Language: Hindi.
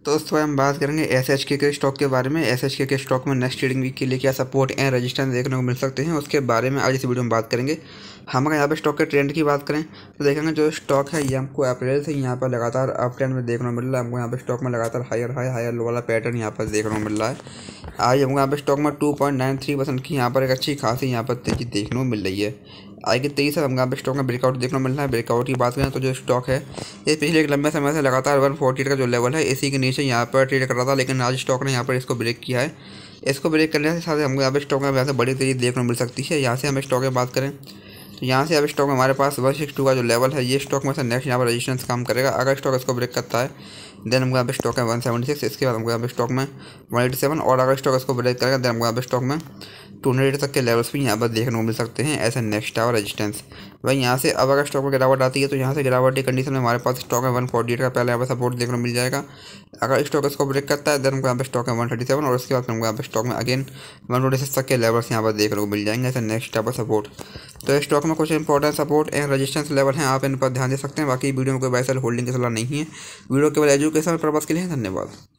तो दोस्तों हम बात करेंगे एसएचके के स्टॉक के बारे में। एसएचके के स्टॉक में नेक्स्ट ट्रेडिंग वीक के लिए क्या सपोर्ट एंड रेजिस्टेंस देखने को मिल सकते हैं, उसके बारे में आज इस वीडियो में बात करेंगे। हम अगर यहाँ पे स्टॉक के ट्रेंड की बात करें तो देखेंगे जो स्टॉक है ये हमको अप्रैल से यहाँ पर लगातार अप ट्रेंड में देखने को मिल रहा है। हमको यहाँ पे स्टॉक में लगातार हायर हाई हायर लो वाला पैटर्न यहाँ पर देखने को मिल रहा है। आज हमको यहाँ पे स्टॉक में 2.93% की यहाँ पर एक अच्छी खासी यहाँ पर तेजी देखने को मिल रही है। आज के 23 हमको यहाँ पे स्टॉक में ब्रेकआउट देखने को मिल रहा है। ब्रेकआउट की बात करें तो जो स्टॉक है ये पिछले एक लंबे समय से लगातार 148 का जो लेवल है इसी के नीचे यहाँ पर ट्रेड कर रहा था, लेकिन आज स्टॉक ने यहाँ पर इसको ब्रेक किया है। इसको ब्रेक करने के साथ हमको यहाँ पे स्टॉक में यहाँ से बड़ी तेजी देखने को मिल सकती है। यहाँ से हम स्टॉक की बात करें तो यहाँ से अब स्टॉक में हमारे पास 162 का जो लेवल है ये स्टॉक में से नेक्स्ट यहाँ पर रेजिस्टेंस काम करेगा। अगर स्टॉक इसको ब्रेक करता है देन हमको यहाँ पे स्टॉक है 176, इसके बाद हमको यहाँ पे स्टॉक में 187 और अगर स्टॉक इसको ब्रेक करेगा देन हमको यहाँ पे स्टॉक में 200 तक के लेवल्स भी यहाँ पर देखने को मिल सकते हैं ऐसे नेक्स्ट टावर रेजिस्टेंस। वहीं यहाँ से अब अगर स्टॉक में गिरावट आती है तो यहाँ से गिरावट की कंडीशन में हमारे पास स्टॉक में 148 का पहले यहाँ पर सपोर्ट देखने को मिल जाएगा। अगर स्टॉक इसको ब्रेक करता है देन हमको यहाँ पे स्टॉक है 137 और उसके बाद हमको यहाँ पे स्टॉक में अगेन 126 तक के लेवल्स यहाँ पर देखने को मिल जाएंगे ऐसे नेक्स्ट टावर सपोर्ट। तो इस स्टॉक में कुछ important support and resistance level हैं, आप इन पर ध्यान दे सकते हैं। बाकी वीडियो में कोई बाय सेल होल्डिंग की सलाह नहीं है, वीडियो केवल एजुकेशन पर्पस के लिए है। धन्यवाद।